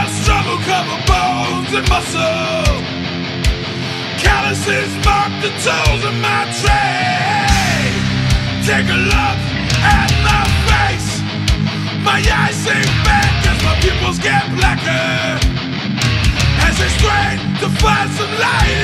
Past struggle cover bones and muscle. Calluses mark the tools of my trade. Take a look at my face. My eyes sink back as my pupils get blacker, as they strain to find some light